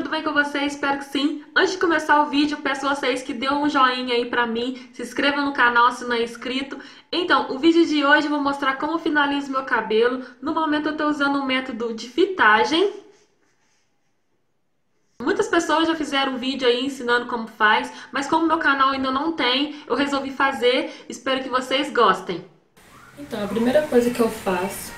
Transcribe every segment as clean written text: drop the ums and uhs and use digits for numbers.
bem com vocês? Espero que sim. Antes de começar o vídeo, peço a vocês que dêem um joinha aí pra mim, se inscrevam no canal se não é inscrito. Então, o vídeo de hoje eu vou mostrar como eu finalizo meu cabelo. No momento eu tô usando um método de fitagem. Muitas pessoas já fizeram um vídeo aí ensinando como faz, mas como meu canal ainda não tem, eu resolvi fazer. Espero que vocês gostem. Então, a primeira coisa que eu faço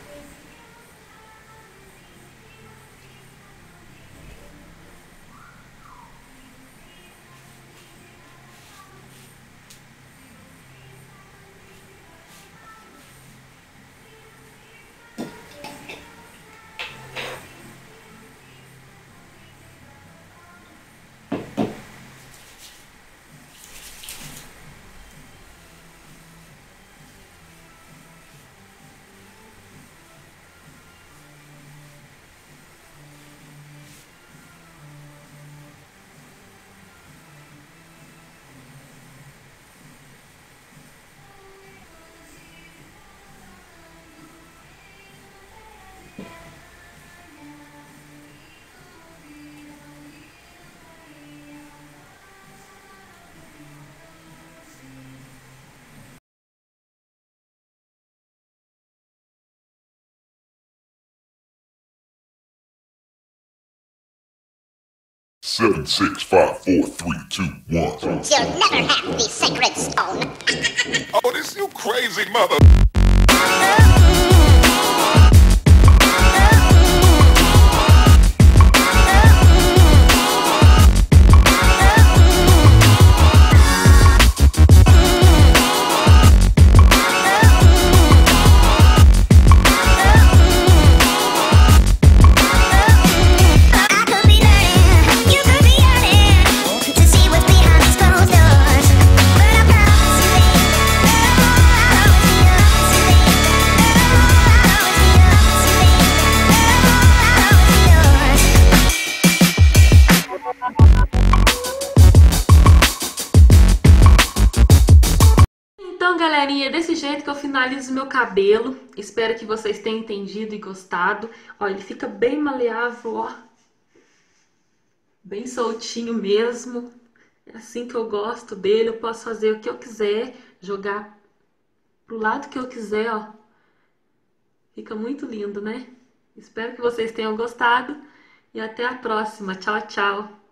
Seven, 6, 5, 4, 3, 2, 1. You'll never have the sacred stone. Oh, this you crazy mother. Então, galerinha, é desse jeito que eu finalizo meu cabelo. Espero que vocês tenham entendido e gostado. Olha, ele fica bem maleável, ó. Bem soltinho mesmo. É assim que eu gosto dele. Eu posso fazer o que eu quiser, jogar pro lado que eu quiser, ó. Fica muito lindo, né? Espero que vocês tenham gostado e até a próxima. Tchau, tchau!